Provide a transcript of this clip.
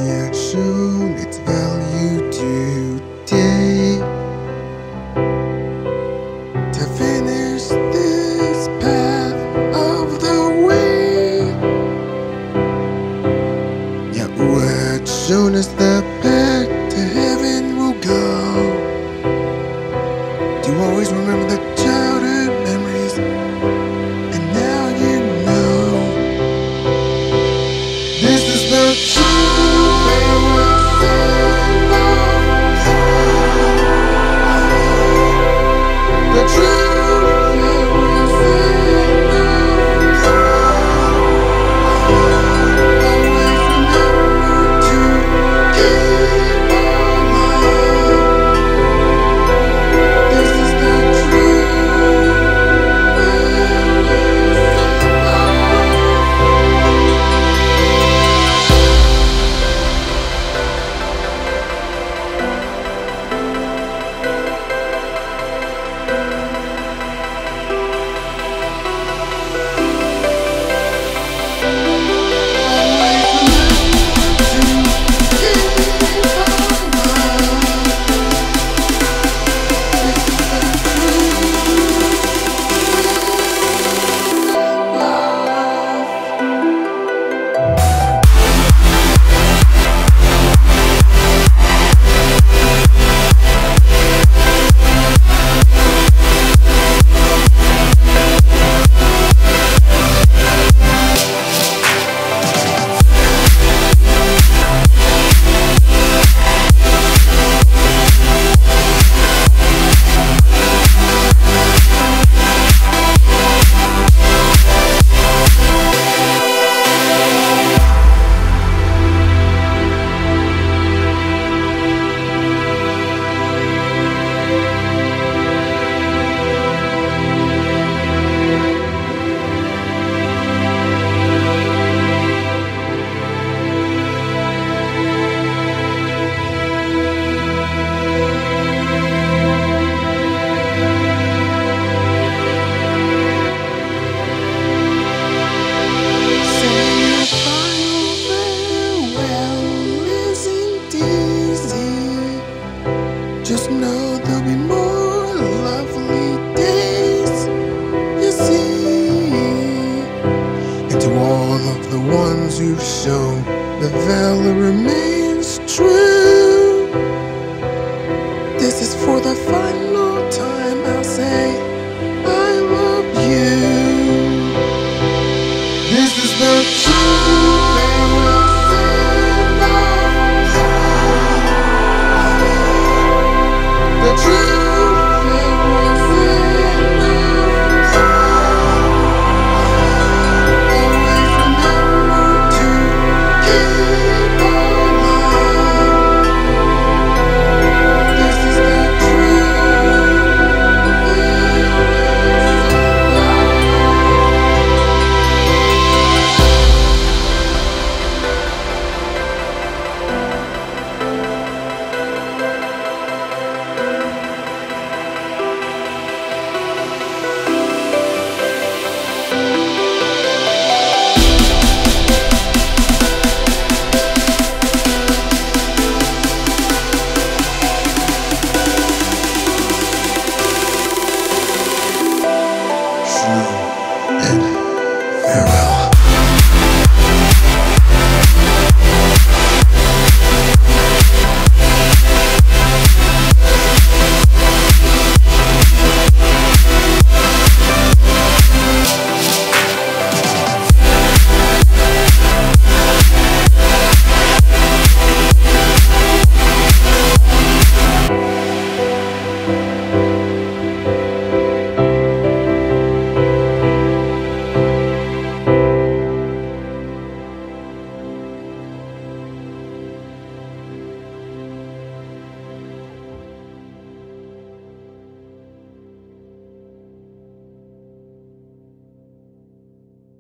had shown its value today. To finish this path of the way, yeah, who had shown us the path to heaven will go. Do you always remember the childhood memories? And now you know. This is the truth they will send off. The truth they will send off. Always remember to keep alive. This is the truth they will send off. Just know there'll be more lovely days, you see. And to all of the ones who've shown the valor remains true.